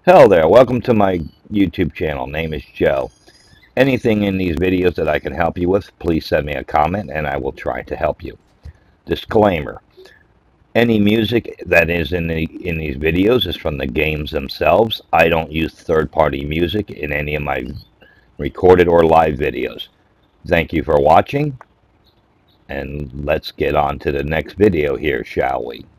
Hello there, welcome to my YouTube channel. Name is Joe. Anything in these videos that I can help you with, please send me a comment and I will try to help you. Disclaimer: any music that is in these videos is from the games themselves. I don't use third-party music in any of my recorded or live videos. Thank you for watching, and let's get on to the next video here, shall we?